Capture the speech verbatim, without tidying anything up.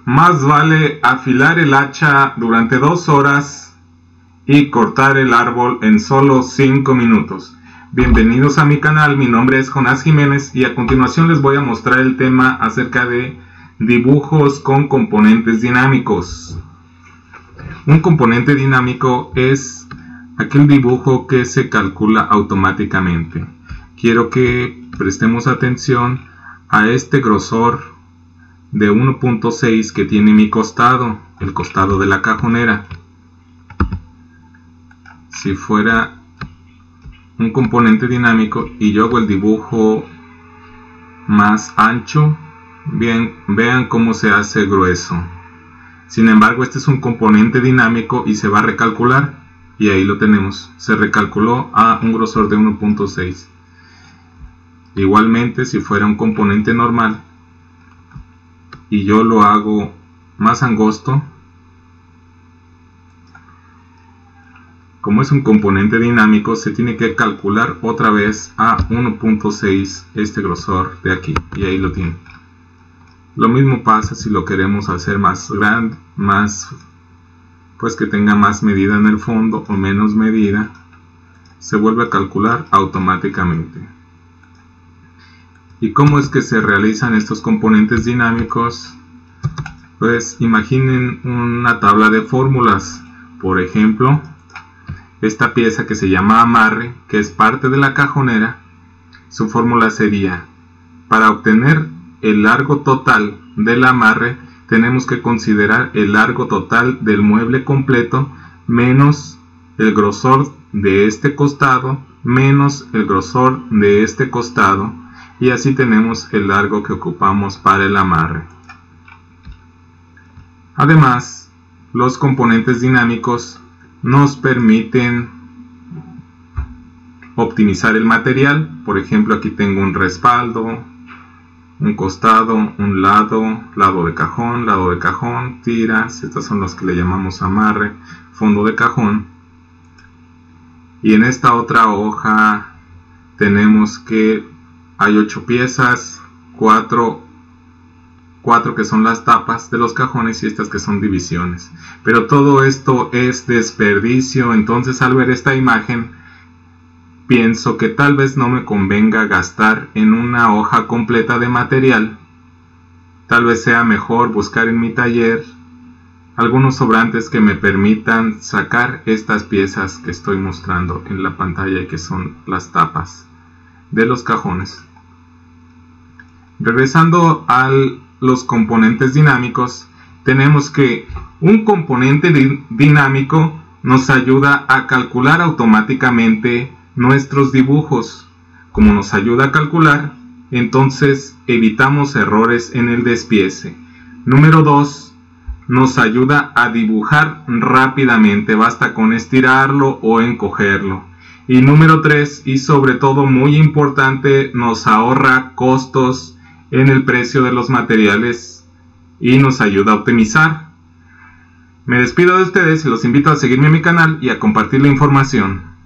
Más vale afilar el hacha durante dos horas y cortar el árbol en solo cinco minutos. Bienvenidos a mi canal, mi nombre es Jonás Jiménez y a continuación les voy a mostrar el tema acerca de dibujos con componentes dinámicos. Un componente dinámico es aquel dibujo que se calcula automáticamente. Quiero que prestemos atención a este grosor de uno punto seis que tiene mi costado, el costado de la cajonera. Si fuera un componente dinámico y yo hago el dibujo más ancho, bien, vean cómo se hace grueso. Sin embargo, este es un componente dinámico y se va a recalcular, y ahí lo tenemos, se recalculó a un grosor de uno punto seis. Igualmente, si fuera un componente normal y yo lo hago más angosto, como es un componente dinámico, se tiene que calcular otra vez a uno punto seis este grosor de aquí, y ahí lo tiene. Lo mismo pasa si lo queremos hacer más grande, más, pues que tenga más medida en el fondo o menos medida, se vuelve a calcular automáticamente. ¿Y cómo es que se realizan estos componentes dinámicos? Pues imaginen una tabla de fórmulas. Por ejemplo, esta pieza que se llama amarre, que es parte de la cajonera, su fórmula sería: para obtener el largo total del amarre, tenemos que considerar el largo total del mueble completo menos el grosor de este costado menos el grosor de este costado, y así tenemos el largo que ocupamos para el amarre. Además, los componentes dinámicos nos permiten optimizar el material. Por ejemplo, aquí tengo un respaldo, un costado, un lado, lado de cajón, lado de cajón, tiras, estas son las que le llamamos amarre, fondo de cajón. Y en esta otra hoja tenemos que hay ocho piezas, cuatro, cuatro que son las tapas de los cajones y estas que son divisiones. Pero todo esto es desperdicio, entonces al ver esta imagen pienso que tal vez no me convenga gastar en una hoja completa de material. Tal vez sea mejor buscar en mi taller algunos sobrantes que me permitan sacar estas piezas que estoy mostrando en la pantalla y que son las tapas de los cajones. Regresando a los componentes dinámicos, tenemos que un componente dinámico nos ayuda a calcular automáticamente nuestros dibujos. Como nos ayuda a calcular, entonces evitamos errores en el despiece. Número dos, nos ayuda a dibujar rápidamente, basta con estirarlo o encogerlo. Y número tres, y sobre todo muy importante, nos ahorra costos en el precio de los materiales y nos ayuda a optimizar. Me despido de ustedes y los invito a seguirme en mi canal y a compartir la información.